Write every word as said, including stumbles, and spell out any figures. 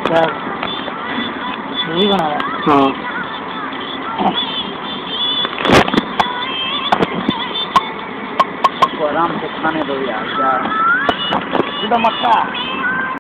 क्या वही बना रहा है। हाँ उसको आराम से खाने दो यार, क्या एकदम अच्छा।